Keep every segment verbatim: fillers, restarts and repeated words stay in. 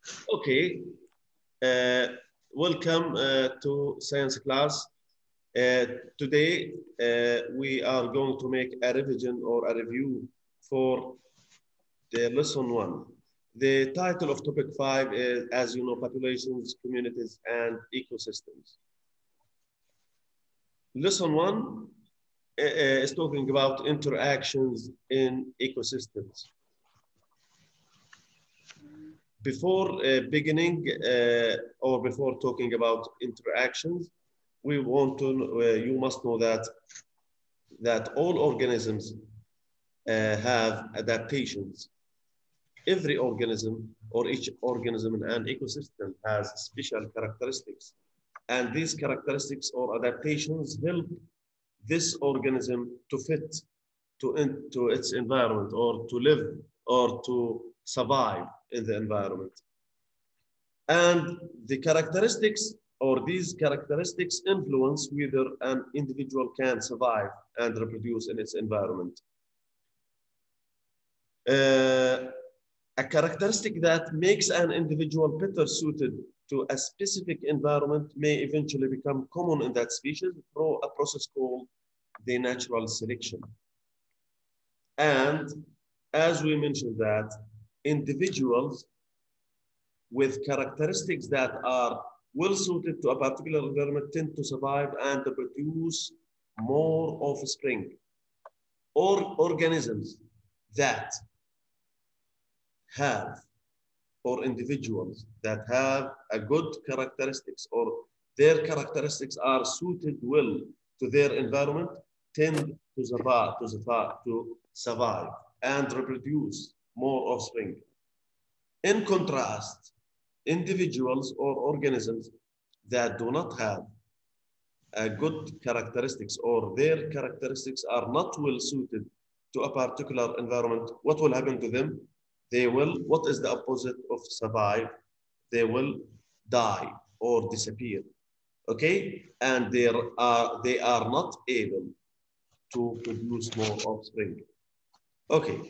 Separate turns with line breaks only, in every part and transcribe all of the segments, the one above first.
Okay, uh, welcome uh, to science class. Uh, today, uh, we are going to make a revision or a review for the lesson one. The title of topic five is, as you know, populations, communities, and ecosystems. Lesson one uh, is talking about interactions in ecosystems. Before uh, beginning uh, or before talking about interactions, we want to, uh, you must know that, that all organisms uh, have adaptations. Every organism or each organism in an ecosystem has special characteristics. And these characteristics or adaptations help this organism to fit to, in, to its environment or to live or to survive in the environment. And the characteristics or these characteristics influence whether an individual can survive and reproduce in its environment. Uh, a characteristic that makes an individual better suited to a specific environment may eventually become common in that species through a process called the natural selection. And as we mentioned that individuals with characteristics that are well suited to a particular environment tend to survive and to produce more offspring. Or organisms that have, or individuals that have a good characteristics or their characteristics are suited well to their environment tend to survive, to survive, to survive and reproduce more offspring. In contrast, individuals or organisms that do not have a good characteristics or their characteristics are not well suited to a particular environment, what will happen to them? They will, what is the opposite of survive? They will die or disappear, okay? And they are, they are not able to produce more offspring. Okay.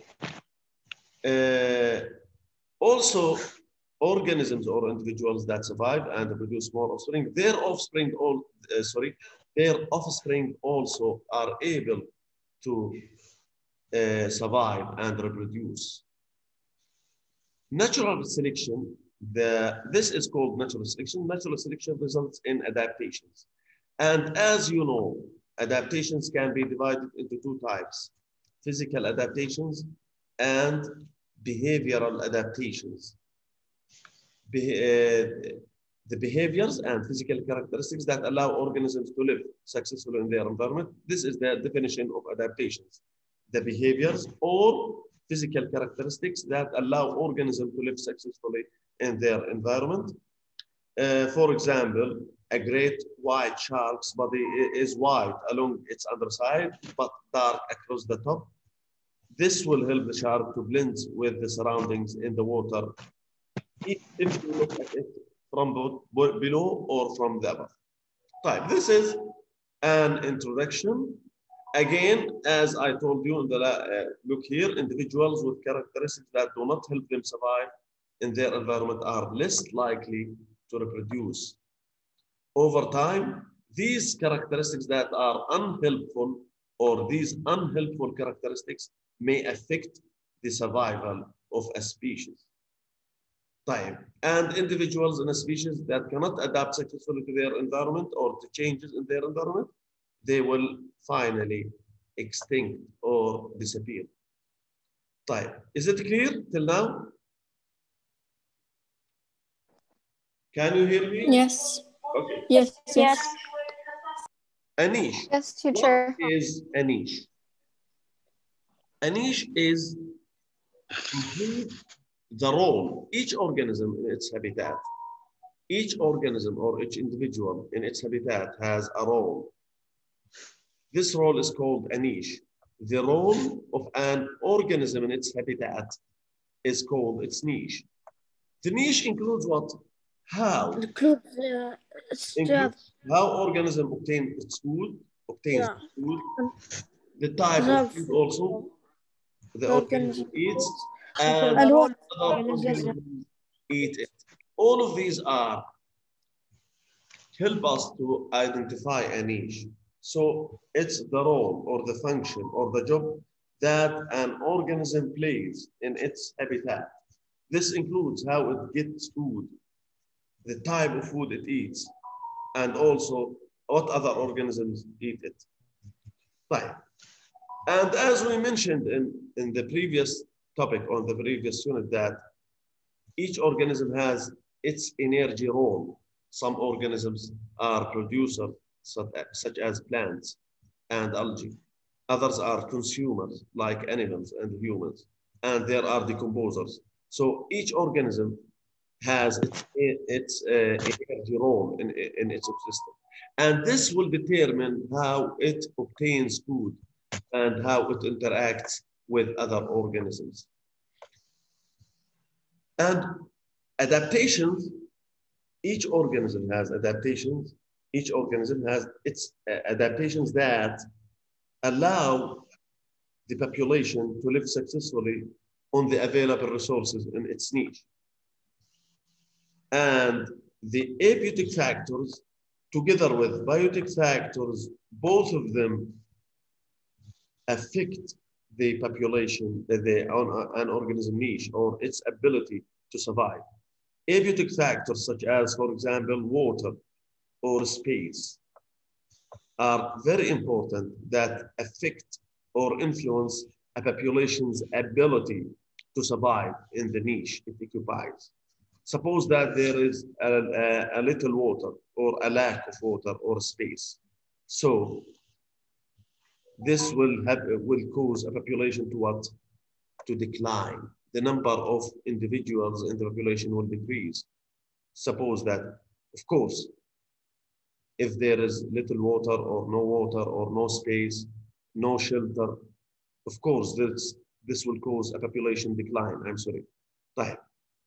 Uh, also, organisms or individuals that survive and produce more offspring, their offspring, all, uh, sorry, their offspring also are able to uh, survive and reproduce. Natural selection, the, this is called natural selection. Natural selection results in adaptations. And as you know, adaptations can be divided into two types, physical adaptations and behavioral adaptations. Be, uh, the behaviors and physical characteristics that allow organisms to live successfully in their environment. This is the definition of adaptations. The behaviors or physical characteristics that allow organisms to live successfully in their environment. Uh, for example, a great white shark's body is white along its underside, but dark across the top. This will help the shark to blend with the surroundings in the water if you look at it from below or from the above. Right, this is an introduction. Again, as I told you in the uh, look here, individuals with characteristics that do not help them survive in their environment are less likely to reproduce. Over time, these characteristics that are unhelpful or these unhelpful characteristics may affect the survival of a species. Time. And individuals in a species that cannot adapt successfully to their environment or to changes in their environment, they will finally extinct or disappear. Time. Is it clear till now? Can you hear me?
Yes.
Okay.
Yes. Yes.
A niche.
Yes, teacher.
What is a niche? A niche is the role, each organism in its habitat. Each organism or each individual in its habitat has a role. This role is called a niche. The role of an organism in its habitat is called its niche. The niche includes what? How?
Includes uh,
Includes how organism obtains its food, obtains
yeah.
food, the type of food also, the organism eats, and
and what
other organisms eat it. All of these are help us to identify a niche. So it's the role or the function or the job that an organism plays in its habitat. This includes how it gets food, the type of food it eats, and also what other organisms eat it. Right. And as we mentioned in, in the previous topic on the previous unit, that each organism has its energy role. Some organisms are producers, such as plants and algae. Others are consumers, like animals and humans. And there are decomposers. So each organism has its, its uh, energy role in, in its ecosystem. And this will determine how it obtains food and how it interacts with other organisms. And adaptations, each organism has adaptations. Each organism has its uh, adaptations that allow the population to live successfully on the available resources in its niche. And the abiotic factors, together with biotic factors, both of them affect the population, the, the an organism niche or its ability to survive. Abiotic factors such as, for example, water or space are very important that affect or influence a population's ability to survive in the niche it occupies. Suppose that there is a, a, a little water or a lack of water or space. So this will have will cause a population to what? To decline. The number of individuals in the population will decrease. Suppose that, of course, if there is little water or no water or no space, no shelter, of course, this, this will cause a population decline. I'm sorry. Right.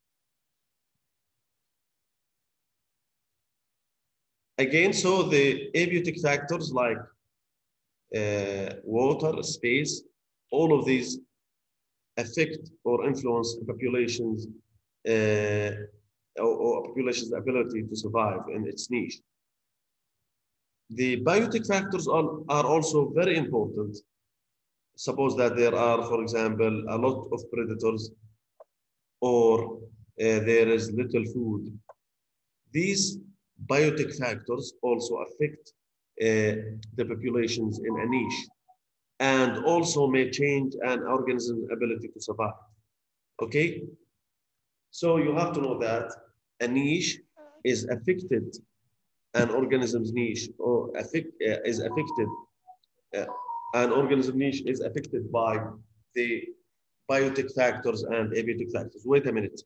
Again, so the abiotic factors like uh, water, space, all of these affect or influence the population's uh, or, or population's ability to survive in its niche. The biotic factors are, are also very important. Suppose that there are, for example, a lot of predators or uh, there is little food. These biotic factors also affect uh, the populations in a niche and also may change an organism's ability to survive. Okay? So you have to know that a niche is affected, an organism's niche or affect, uh, is affected, uh, an organism niche is affected by the biotic factors and abiotic factors. Wait a minute.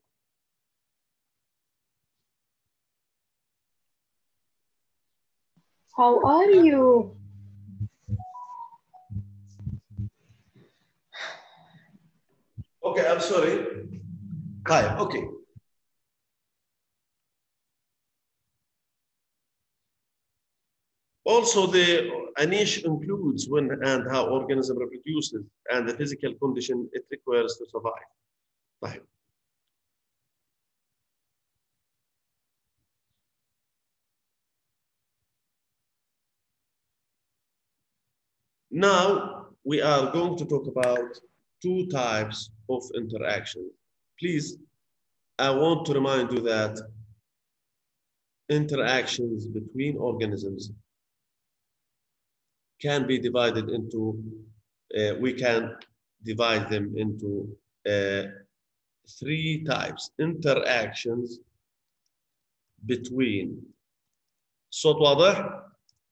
How are you?
Okay, I'm sorry. Hi, okay. Also, the a niche includes when and how organism reproduces and the physical condition it requires to survive. Right. Now, we are going to talk about two types of interaction. Please, I want to remind you that interactions between organisms can be divided into, uh, we can divide them into uh, three types. Interactions between. صوت واضح؟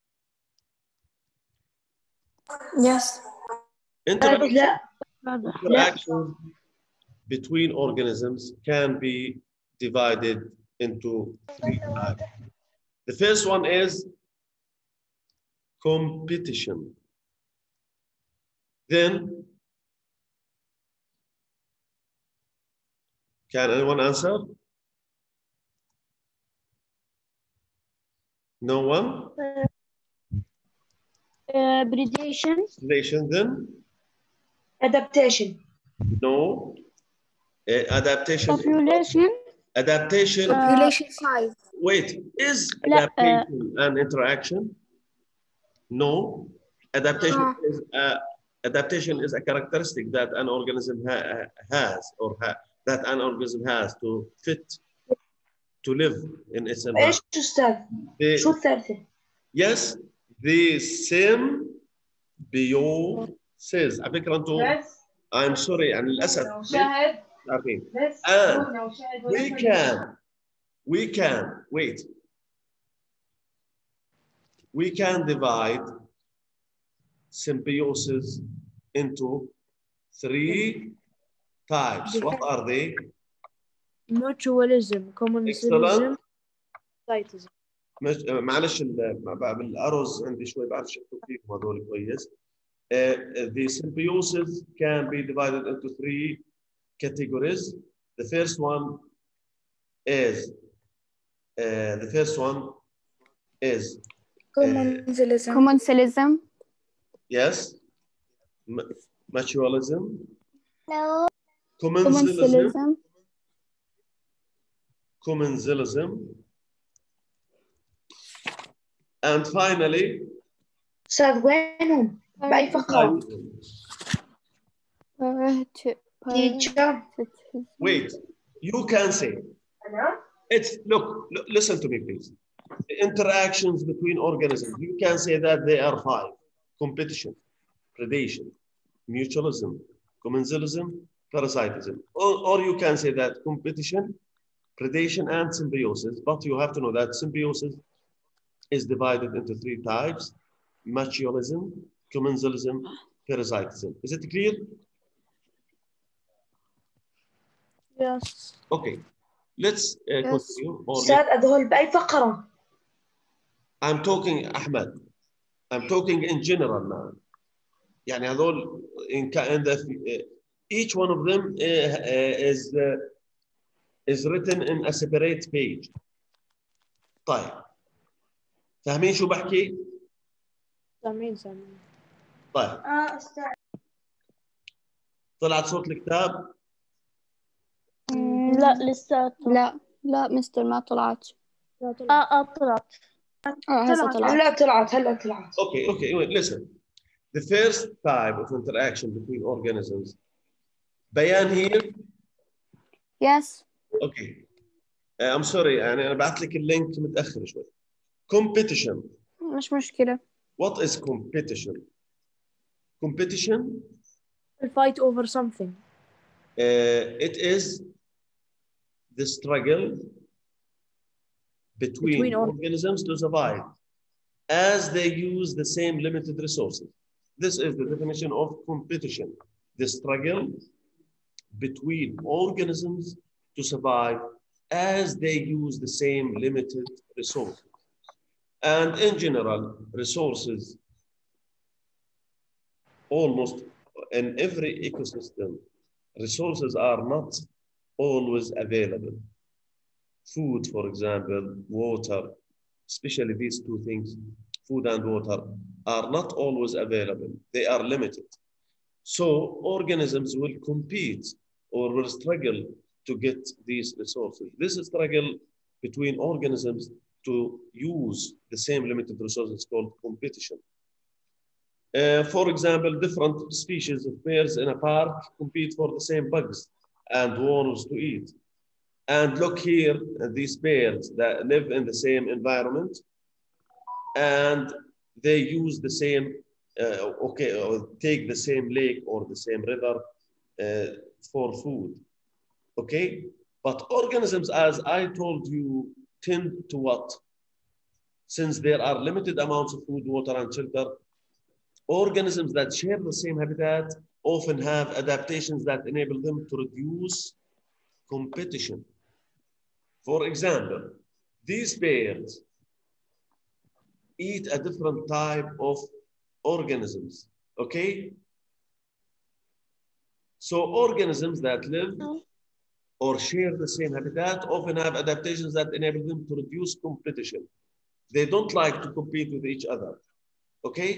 Yes.
Interaction, interactions between organisms can be divided into three types. The first one is competition. Then, can anyone answer? No one?
Uh, uh, predation.
Predation, then?
Adaptation.
No. Uh, adaptation.
Population.
Adaptation.
Population size.
Wait, is
لا,
adaptation an interaction? No. Adaptation
Ah.
is a adaptation is a characteristic that an organism ha has or ha that an organism has to fit to live in its environment.
ايش استاذ؟ شو الثالثة؟
Yes, the symbiosis. على فكرة انتم I'm sorry يعني للأسف
شاهد
عارفين.
بس
And we can we can wait. We can divide symbiosis into three types. What are they?
Mutualism, commensalism, cytism.
مش معلش بالأرز عندي شوي بعرف شكله فيكم هذول كويس. Uh, the symbiosis can be divided into three categories. The first one is uh, the first one is
Commensalism. Commensalism.
Yes. Mutualism.
No.
Commensalism. Commensalism. And finally,
أستاذ وينهم؟ بأي فقرة؟ teacher.
Wait, you can say it's look, look listen to me please. The interactions between organisms, you can say that they are five: competition, predation, mutualism, commensalism, parasitism. Or, or you can say that competition, predation, and symbiosis. But you have to know that symbiosis is divided into three types: mutualism, commensalism, parasitism. Is it clear?
Yes.
Okay. Let's uh,
Yes.
continue.
أستاذ هذول بأي فقرة؟
I'm talking Ahmed. I'm talking in general now. يعني هذول in, in the, uh, each one of them uh, uh, is uh, is written in a separate page. طيب. فاهمين شو بحكي؟
سامعين سامعين.
طيب.
آه أستاذ.
طلعت صوت الكتاب؟
لا لسه. لا لا مستر ما طلعت.
لا طلع.
اه اه طلعت. اه هسه طلعت.
هلا طلعت هلا طلعت.
Okay, okay. Wait, listen. The first type of interaction between organisms. Bayan here?
Yes.
Okay. Uh, I'm sorry يعني أنا بعت لك اللينك متأخر شوي. Competition.
مش مشكلة.
What is competition? Competition?
A fight over something.
Uh, it is the struggle between,
Between
organisms to survive as they use the same limited resources. This is the definition of competition. The struggle between organisms to survive as they use the same limited resources. And in general, resources almost in every ecosystem, resources are not always available. Food, for example, water, especially these two things, food and water, are not always available. They are limited. So organisms will compete or will struggle to get these resources. This struggle between organisms to use the same limited resources is called competition. Uh, for example, different species of bears in a park compete for the same bugs and worms to eat. And look here, these bears that live in the same environment and they use the same, uh, okay, or take the same lake or the same river uh, for food, okay? But organisms, as I told you, tend to what? Since there are limited amounts of food, water, and shelter, organisms that share the same habitat often have adaptations that enable them to reduce competition. For example, these bears eat a different type of organisms, okay? So organisms that live or share the same habitat often have adaptations that enable them to reduce competition. They don't like to compete with each other, okay?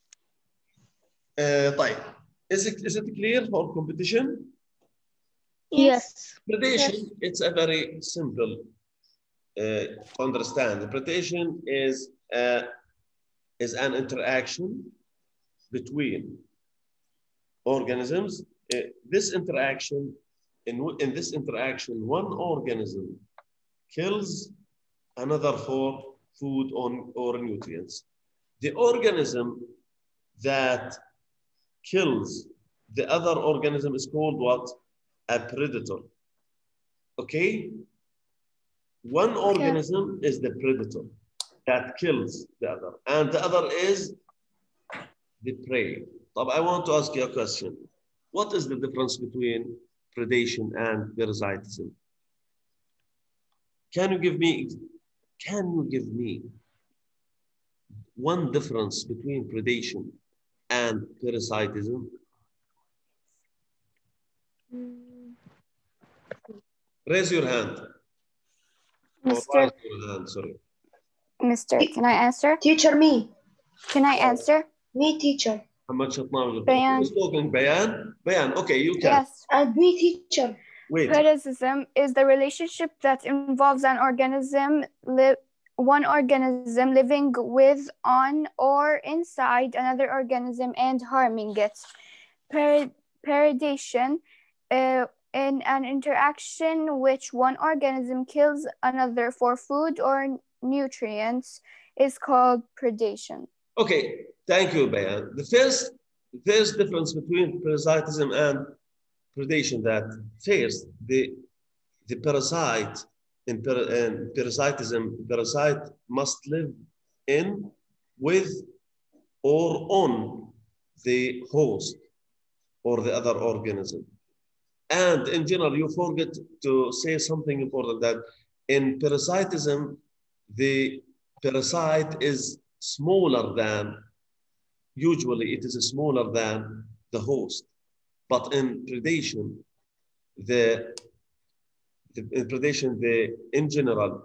Uh, طيب, is it, is it clear for competition?
Yes.
Predation,
Yes.
it's a very simple uh, to understand. Predation is, uh, is an interaction between organisms. Uh, this interaction, in, in this interaction, one organism kills another for food on, or nutrients. The organism that kills the other organism is called what? A predator. Okay? One organism is the predator that kills the other, and the other is the prey. But I want to ask you a question. What is the difference between predation and parasitism? Can you give me, can you give me one difference between predation and parasitism?
Mm,
Raise your hand. Or
Mister
raise your hand, sorry.
Mister, can I answer?
Teacher, me.
Can I answer?
Me, teacher.
Muhammad Shatnawi.
Bayan.
Who's talking? Bayan? Bayan, okay, you can.
Yes.
And me, teacher.
Wait.
Parasitism is the relationship that involves an organism, li one organism living with, on, or inside another organism and harming it. Per predation, uh, in an interaction which one organism kills another for food or nutrients, is called predation.
Okay, thank you, Bayan. The first, first difference between parasitism and predation, that first, the, the parasite in, par in parasitism, parasite must live in, with, or on the host or the other organism. And in general, you forget to say something important, that in parasitism, the parasite is smaller than, usually it is smaller than the host. But in predation, the, the in predation, the, in general,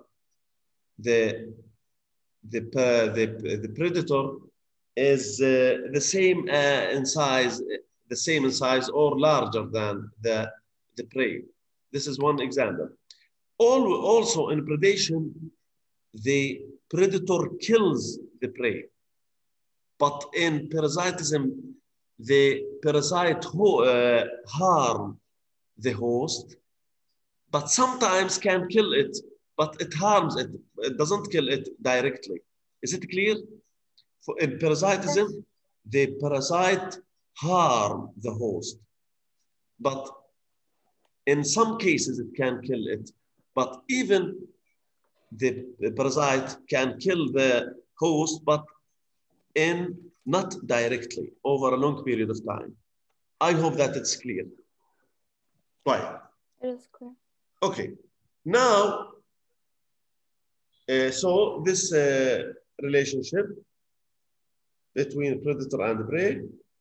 the, the, uh, the, the predator is uh, the same uh, in size, the same in size or larger than the, the prey. This is one example. All, also in predation, the predator kills the prey. But in parasitism, the parasite uh, harm the host, but sometimes can kill it, but it harms it. It doesn't kill it directly. Is it clear? For, in parasitism, yes, the parasite harm the host, but in some cases it can kill it. But even the, the parasite can kill the host, but in not directly over a long period of time. I hope that it's clear. Right.
It is clear.
Okay. Now, uh, so this uh, relationship between predator and prey,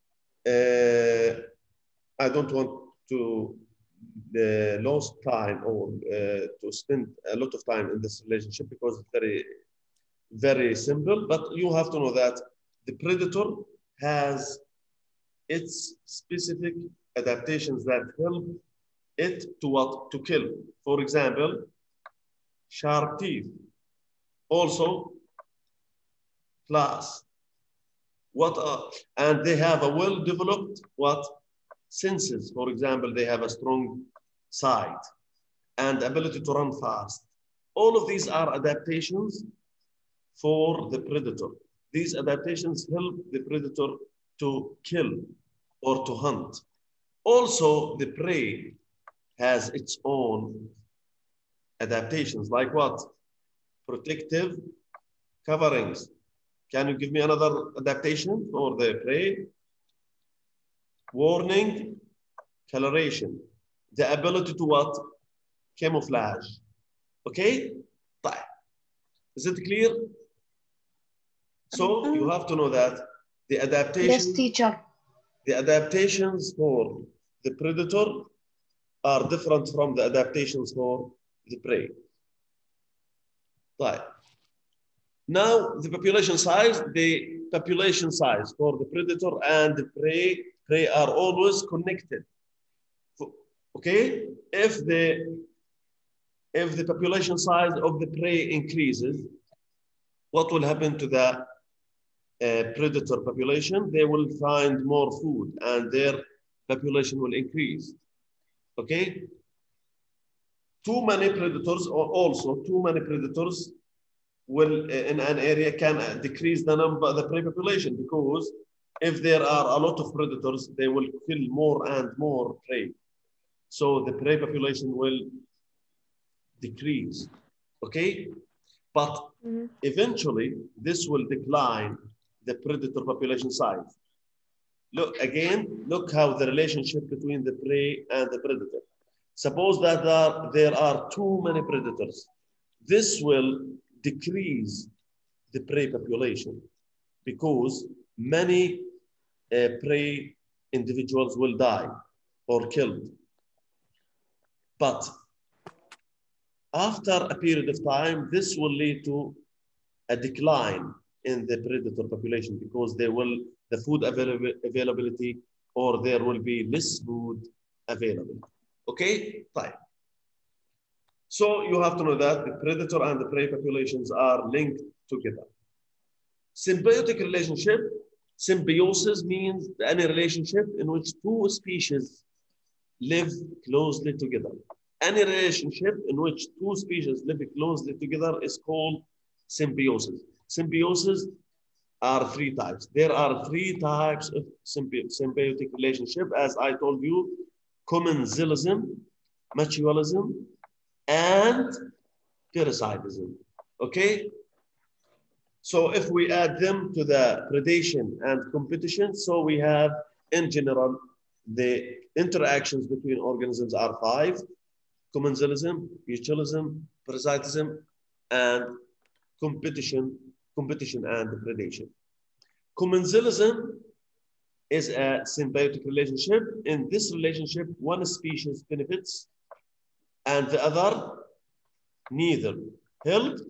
uh, I don't want to uh, lose time or uh, to spend a lot of time in this relationship, because it's very, very simple. But you have to know that the predator has its specific adaptations that help it to what? To kill. For example, sharp teeth. Also, class. What are, and they have a well-developed what? Senses. For example, they have a strong sight and ability to run fast. All of these are adaptations for the predator. These adaptations help the predator to kill or to hunt. Also, the prey has its own adaptations, like what? Protective coverings. Can you give me another adaptation for the prey? Warning, coloration. The ability to what? Camouflage. Okay? Is it clear? So you have to know that the adaptations,
yes, teacher.
The adaptations for the predator are different from the adaptations for the prey. Right. Now the population size, the population size for the predator and the prey, prey are always connected. Okay? If the, if the population size of the prey increases, what will happen to the uh, predator population? They will find more food and their population will increase. Okay? Too many predators, or also too many predators will uh, in an area can uh, decrease the number, the prey population, because if there are a lot of predators, they will kill more and more prey. So the prey population will decrease. Okay? But
Mhm.
eventually, this will decline the predator population size. Look again, look how the relationship between the prey and the predator. Suppose that there are, there are too many predators. This will decrease the prey population because many uh, prey individuals will die or killed. But after a period of time, this will lead to a decline in the predator population because they will, the food avail availability, or there will be less food available. Okay, fine. So you have to know that the predator and the prey populations are linked together. Symbiotic relationship, symbiosis means any relationship in which two species live closely together. Any relationship in which two species live closely together is called symbiosis. Symbiosis are three types. There are three types of symbi symbiotic relationship, as I told you: commensalism, mutualism, and parasitism. Okay? So if we add them to the predation and competition, so we have, in general, the interactions between organisms are five: commensalism, mutualism, parasitism, and competition, competition and predation. Commensalism is a symbiotic relationship. In this relationship, one species benefits and the other neither helped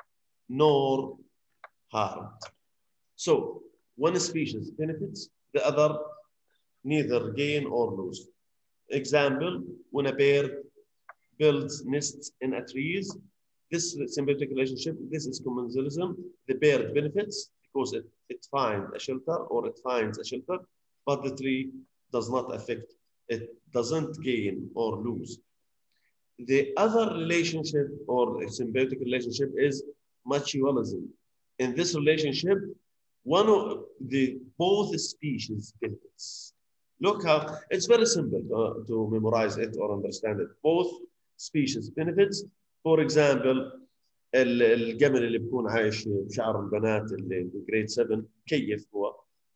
nor harmed. So one species benefits, the other neither gain or lose. Example, when a bear builds nests in a trees, this symbiotic relationship, this is commensalism. The bird benefits because it, it finds a shelter or it finds a shelter, but the tree does not affect, it doesn't gain or lose. The other relationship or symbiotic relationship is mutualism. In this relationship, one of the both species benefits. Look how it's very simple uh, to memorize it or understand it. Both species benefits. For example, الجمل اللي بيكون عايش بشعر البنات اللي جريد سبعة كيف هو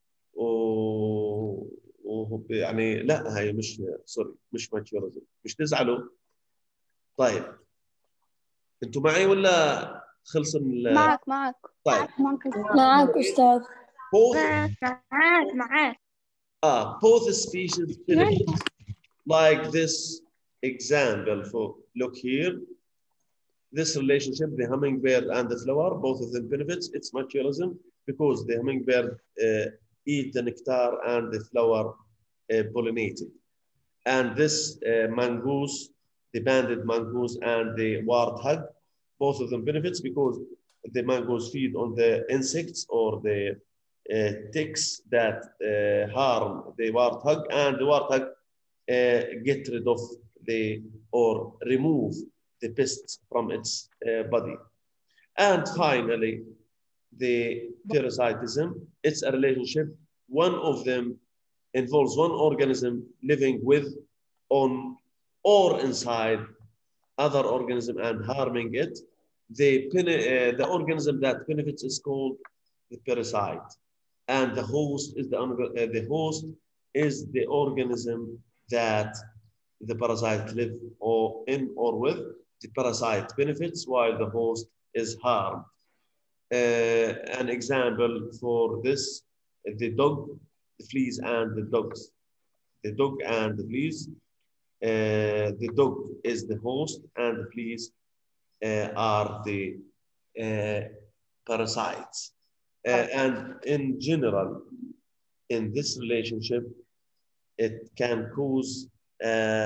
و يعني لا هي مش سوري مش ماتشورزم مش تزعلوا. طيب انتوا معي ولا خلص ال
معك معك
طيب
معك أستاذ.
both
معك معك
ah both species benefit. Like this example, for look here, this relationship, the hummingbird and the flower, both of them benefits. It's mutualism because the hummingbird uh, eat the nectar and the flower uh, pollinated. And this uh, mongoose, the banded mongoose and the warthog, both of them benefits because the mongoose feed on the insects or the uh, ticks that uh, harm the warthog, and the warthog uh, get rid of the or remove the pests from its uh, body. And finally, the parasitism, it's a relationship. One of them involves one organism living with, on, or inside other organism and harming it. The, uh, the organism that benefits is called the parasite. And the host is the, uh, the host is the organism that the parasite live or in or with. The parasite benefits while the host is harmed. Uh, an example for this, the dog, the fleas and the dogs. The dog and the fleas. Uh, the dog is the host and the fleas uh, are the uh, parasites. Uh, and in general, in this relationship, it can cause uh,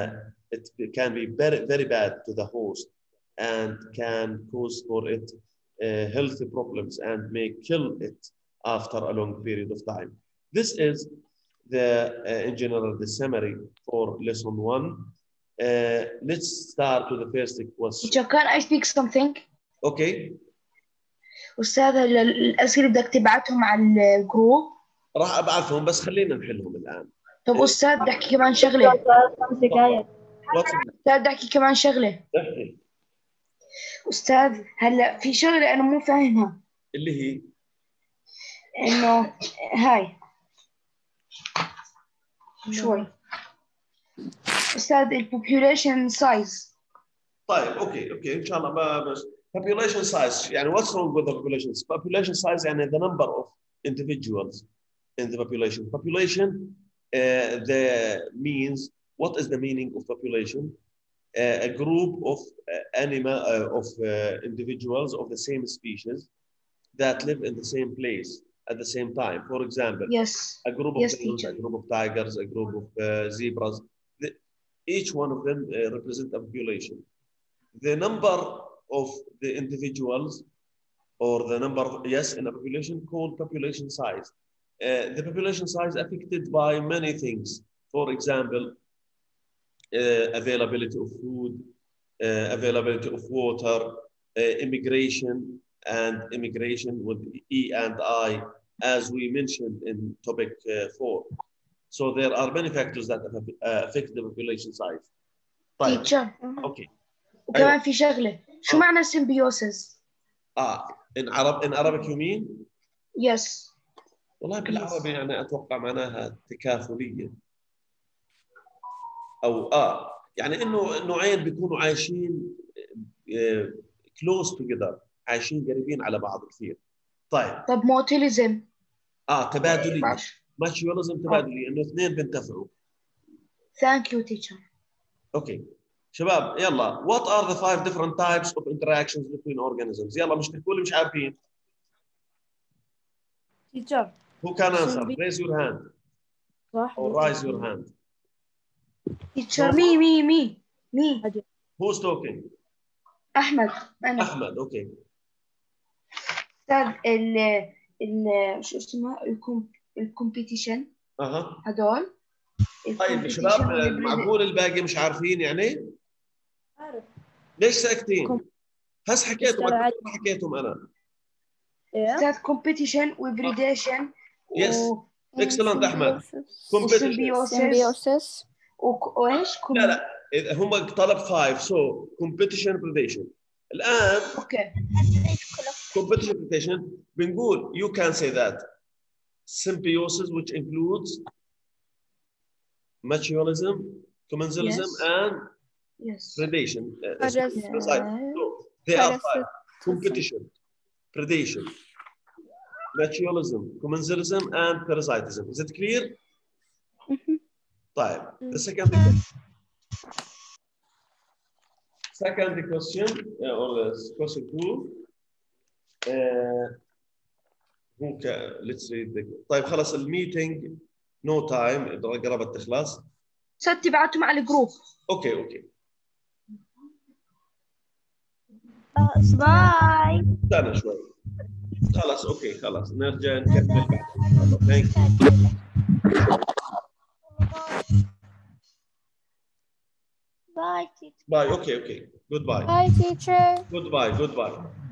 it can be very, very bad to the host and can cause for it uh, health problems and may kill it after a long period of time. This is the, uh, in general, the summary for lesson one. Uh, let's start with the first question.
Teacher, can I speak something?
Okay.
أستاذ الأسئلة بدك تبعتهم على الجروب.
راح ابعثهم بس خلينا نحلهم الان.
طب أستاذ بدي أحكي كمان شغلة. أستاذ بدي أحكي كمان شغلة. أستاذ هلا في شغلة أنا مو فاهمها.
اللي هي
إنه هاي شوي. أستاذ البوبوليشن سايز.
طيب اوكي اوكي ان شاء الله ما بس population size يعني what's wrong with the population? Population size يعني the number of individuals in the population. Population uh, the means what is the meaning of population? Uh, a group of uh, animal uh, of uh, individuals of the same species that live in the same place at the same time. For example,
yes,
a group of
yes,
lions, a group of tigers, a group of uh, zebras. The, each one of them uh, represent a population. The number of the individuals or the number of, yes, in a population called population size. Uh, the population size affected by many things. For example, uh, availability of food, uh, availability of water, uh, immigration, and immigration with E and I, as we mentioned in topic uh, four. So there are many factors that affect the population size. طيب.
Teacher.
Okay.
وكمان في شغلة. شو
أوه.
معنى symbiosis؟
اه in Arab in Arabic you mean؟
Yes.
والله بالعربي يعني اتوقع معناها تكافلية. او اه يعني انه نوعين بيكونوا عايشين uh, close together، عايشين قريبين على بعض كثير. طيب.
طب موتيليزم؟
اه تبادلية. ماتشيوليزم تبادلية انه اثنين بينتفعوا.
Thank you teacher.
اوكي. شباب يلا what are the five different types of interactions between organisms؟ يلا مش تحكوا لي مش عارفين.
Teacher.
Who can answer? Raise your hand. Or raise your hand.
Teacher me me me me.
Who's talking?
أحمد. أنا.
أحمد okay.
أستاذ ال ال شو اسمه الكم الكومبيتيشن.
أها.
هدول.
طيب شباب معقول الباقي مش عارفين يعني؟
عارف.
ليش ساكتين؟ هس حكيتم ما حكيتهم أنا.
أستاذ competition وبريديشن.
Yes. Excellent أحمد.
Competition. Symbiosis.
وإيش؟
لا لا هم طلب five so competition predation. الآن.
Okay.
competition predation بنقول you can say that symbiosis which includes mutualism, commensalism,
yes.
and
yes.
predation. Uh,
yes.
so they are five: competition, predation, mutualism, commensalism, and parasitism. Is it clear?
Mm-hmm.
طيب. The second question. Second question uh, or the question two. Uh, okay, let's read the. طيب خلاص الميتينج. No time قربت تخلص.
صرت تبعتهم على الجروب.
اوكي اوكي.
باي.
استنى شوي. خلاص اوكي خلاص نرجع نكمل بعد. Thank you.
Bye teacher.
Bye. Okay okay. Goodbye.
Bye teacher.
Goodbye. Goodbye.